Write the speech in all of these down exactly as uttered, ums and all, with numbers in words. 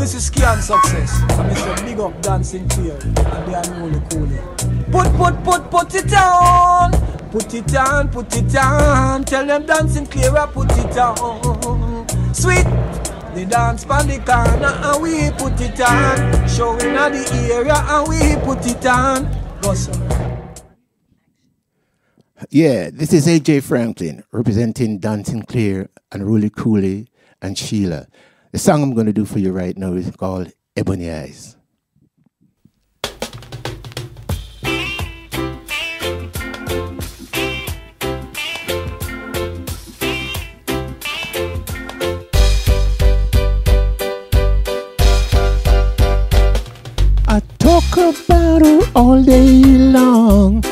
This is Scan Success. And it's a big up Dan Sinclair. And they are only coolie. Put, put, put, put it on. Put it on, put it on. Tell them Dan Sinclair, put it on. Sweet. The dance pan the corner and we put it on. Showing at the area and we put it on. Go, sir. Yeah, this is A J Franklin representing Dan Sinclair and Rolly Cooley and Sheila. The song I'm going to do for you right now is called Ebony Eyes. I talk about her all day long.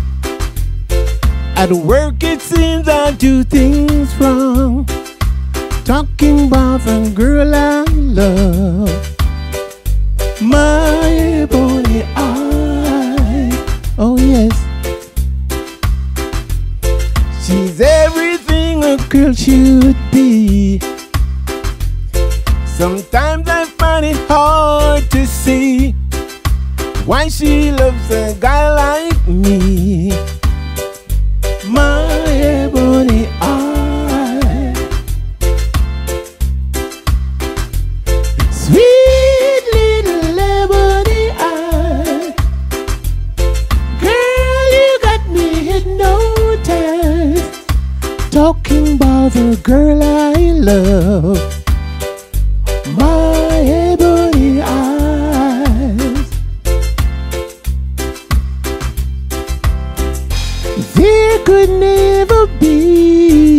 At work it seems I do things wrong. Talking about the girl I love. My ebony eyes. Oh yes. She's everything a girl should be. Sometimes I find it hard to see why she loves a guy like me. My ebony eyes, sweet little ebony eyes. Girl, you got me hypnotized. Talking about the girl I love. My ebony eyes. There could never be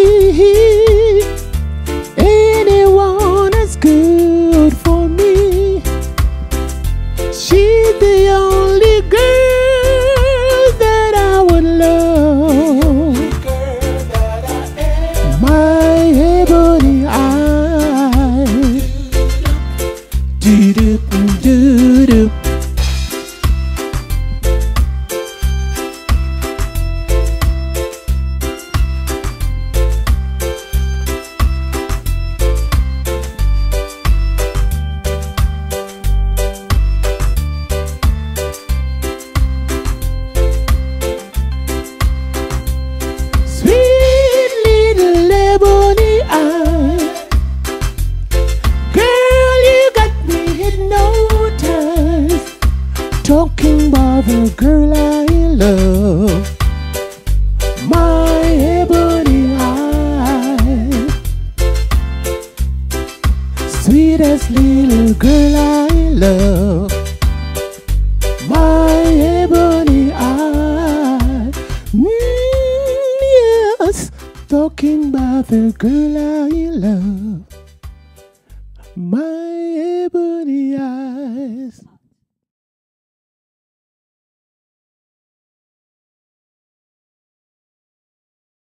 anyone as good for me. She's the only girl that I would love. My ebony eyes. Do do do do. Talking about the girl I love. My ebony eyes. Sweetest little girl I love. My ebony eyes. Mm, yes, talking about the girl I love. My ebony eyes.